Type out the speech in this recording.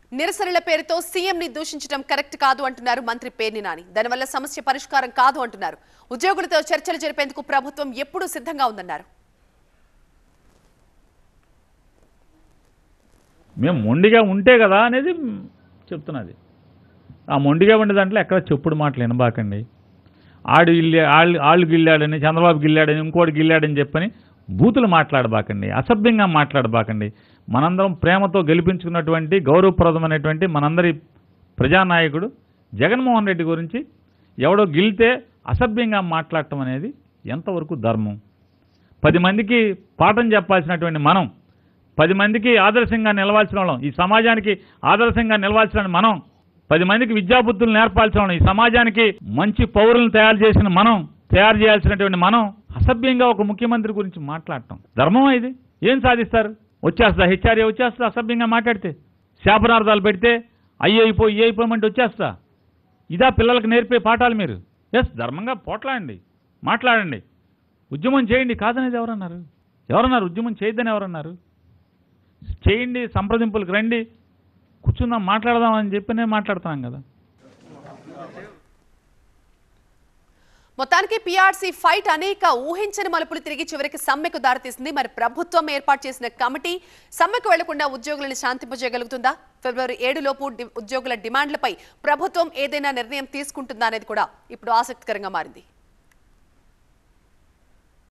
నిరసనల పేరుతో సీఎం ని దూషించడం కరెక్ట్ కాదు అంటున్నారు మంత్రి పేర్ని నాని. దానివల్ల సమస్య పరిష్కారం కాదు అంటున్నారు. ఉద్యోగులతో చర్చలు జరిపేందుకు ప్రభుత్వం ఎప్పుడూ సిద్ధంగా ఉందన్నారు. మేము మొండిగా ఉంటే కదా అనేది చెప్తున్నది. ఆ మొండిగా ఉండే దాంట్లో ఎక్కడ చెప్పుడు మాటలు వినబాకండి. ఆళ్ళు గిల్లాడని, చంద్రబాబు గిల్లాడని, ఇంకోటి గిల్లాడని చెప్పని బూతులు మాట్లాడబాకండి, అసభ్యంగా మాట్లాడబాకండి. మనందరం ప్రేమతో గెలిపించుకున్నటువంటి గౌరవప్రదమైనటువంటి మనందరి ప్రజానాయకుడు జగన్మోహన్ రెడ్డి గురించి ఎవడో గిల్తే అసభ్యంగా మాట్లాడటం అనేది ఎంతవరకు ధర్మం? 10 మందికి పాఠం చెప్పాల్సినటువంటి మనం, 10 మందికి ఆదర్శంగా నిలవాల్సిన వాళ్ళం, ఈ సమాజానికి ఆదర్శంగా నిలవాల్సిన మనం, 10 మందికి విద్యాబుద్ధులు నేర్పాల్సిన వాళ్ళం, ఈ సమాజానికి మంచి పౌరులను తయారు చేయాల్సినటువంటి మనం అసభ్యంగా ఒక ముఖ్యమంత్రి గురించి మాట్లాడటం ధర్మమా? ఇది ఏం సాధిస్తారు? వచ్చేస్తా హెచ్ఆర్ఏ వచ్చేస్తా అసభ్యంగా మాట్లాడితే, శాపనార్థాలు పెడితే అయిపోమంటే వచ్చేస్తా. ఇదా పిల్లలకు నేర్పే పాఠాలు? మీరు ధర్మంగా పోట్లాడండి, మాట్లాడండి, ఉద్యమం చేయండి. కాదనేది ఎవరన్నారు? ఉద్యమం చేయొద్దని ఎవరన్నారు? చేయండి, సంప్రదింపులకు రండి, కూర్చుందాం, మాట్లాడదాం అని చెప్పినే మాట్లాడుతున్నాం కదా. మొత్తానికి పీఆర్సీ ఫైట్ అనేక ఊహించని మలుపులు తిరిగి చివరికి సమ్మెకు దారితీసింది. మరి ప్రభుత్వం ఏర్పాటు చేసిన కమిటీ సమ్మెకు వెళ్లకుండా ఉద్యోగులను శాంతింపజేయగలుగుతుందా? ఫిబ్రవరి 7 లోపు ఉద్యోగుల డిమాండ్లపై ప్రభుత్వం ఏదైనా నిర్ణయం తీసుకుంటుందా అనేది కూడా ఇప్పుడు ఆసక్తికరంగా మారింది.